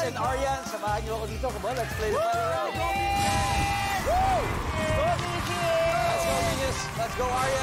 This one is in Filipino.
and Aryan, samahan niyo ako dito. Come on, let's play the final round. Woo! Let's go, Venus. Let's go, Aryan.